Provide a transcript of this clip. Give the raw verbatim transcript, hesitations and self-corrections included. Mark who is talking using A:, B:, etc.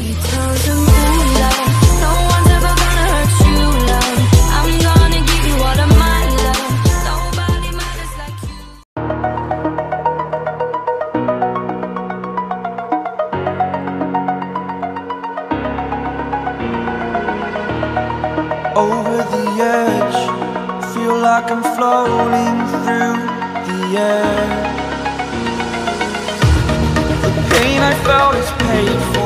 A: He tells them, ooh, love, no one's ever gonna hurt you, love. I'm gonna give you all of my love. Nobody matters like you.
B: Over the edge, feel like I'm floating through the air. The pain I felt is paid for.